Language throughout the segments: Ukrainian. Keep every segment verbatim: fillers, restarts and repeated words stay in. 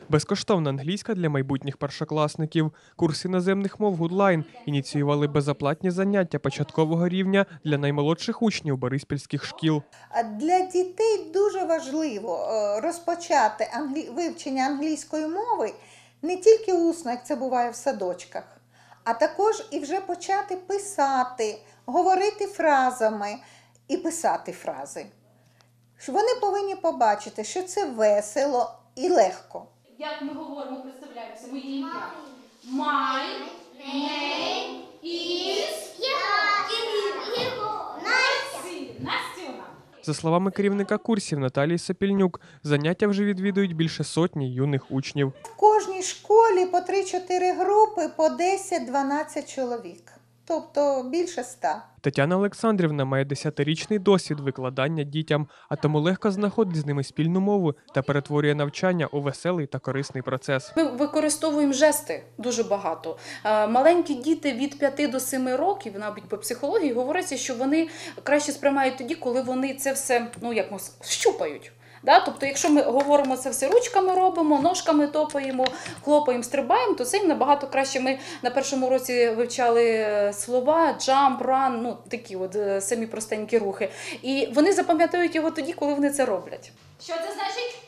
Безкоштовна англійська для майбутніх першокласників. Курс іноземних мов «Гудлайн» ініціювали безоплатні заняття початкового рівня для наймолодших учнів бориспільських шкіл. Для дітей дуже важливо розпочати англі... вивчення англійської мови не тільки усно, як це буває в садочках, а також і вже почати писати, говорити фразами і писати фрази. Вони повинні побачити, що це весело і легко. Як ми говоримо, представляємося, моє ім'я. My name is Настюна. За словами керівника курсів Наталії Сопільнюк, заняття вже відвідують більше сотні юних учнів. В кожній школі по три-чотири групи, по десять-дванадцять чоловік. Тобто більше ста. Тетяна Олександрівна має десятирічний досвід викладання дітям, а тому легко знаходить з ними спільну мову та перетворює навчання у веселий та корисний процес. Ми використовуємо жести дуже багато. Маленькі діти від п'яти до семи років, навіть по психології, говориться, що вони краще сприймають тоді, коли вони це все, ну як ми, щупають. Да? Тобто, якщо ми говоримо це все ручками робимо, ножками топаємо, хлопаємо, стрибаємо, то це їм набагато краще. Ми на першому році вивчали слова, jump, run, ну такі от самі простенькі рухи. І вони запам'ятають його тоді, коли вони це роблять. Що це значить?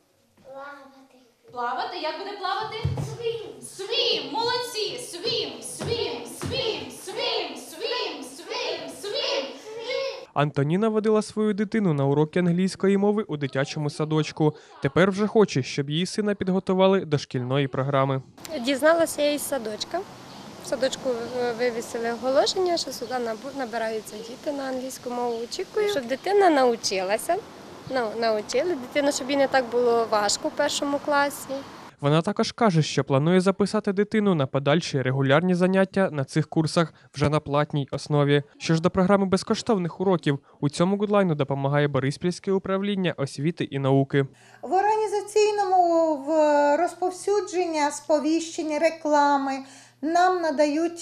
Плавати. Плавати? Як буде плавати? Swim. Swim. Молодці. Swim, swim, swim, swim, swim, swim, swim. Антоніна водила свою дитину на уроки англійської мови у дитячому садочку. Тепер вже хоче, щоб її сина підготували до шкільної програми. Дізналася я із садочка. В садочку вивісили оголошення, що сюди набираються діти на англійську мову. Очікую, щоб дитина навчилася. Ну, навчили дитину, щоб їй не так було важко в першому класі. Вона також каже, що планує записати дитину на подальші регулярні заняття на цих курсах вже на платній основі. Що ж до програми безкоштовних уроків, у цьому Гудлайну допомагає Бориспільське управління освіти і науки. В організаційному в розповсюдження, сповіщення, реклами нам надають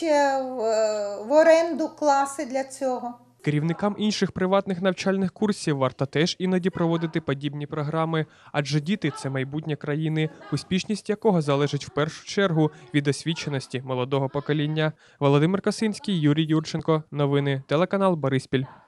в оренду класи для цього. Керівникам інших приватних навчальних курсів варто теж іноді проводити подібні програми, адже діти – це майбутнє країни, успішність якого залежить в першу чергу від освіченості молодого покоління. Володимир Косинський, Юрій Юрченко. Новини. Телеканал Бориспіль.